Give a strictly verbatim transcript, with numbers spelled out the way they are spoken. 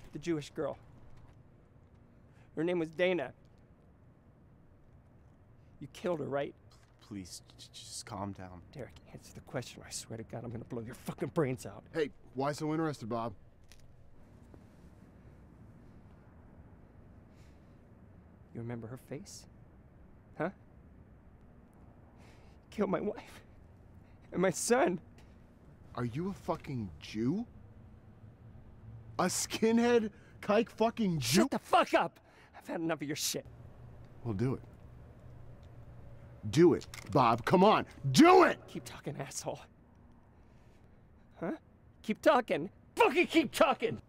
The Jewish girl. Her name was Dana. You killed her, right? Please, just calm down. Derek, answer the question. I swear to God, I'm gonna blow your fucking brains out. Hey, why so interested, Bob? You remember her face? Huh? Killed my wife. And my son. Are you a fucking Jew? A skinhead, kike fucking Jew? Shut the fuck up! I've had enough of your shit. Well, do it. Do it, Bob. Come on. Do it! Keep talking, asshole. Huh? Keep talking. Fucking keep talking!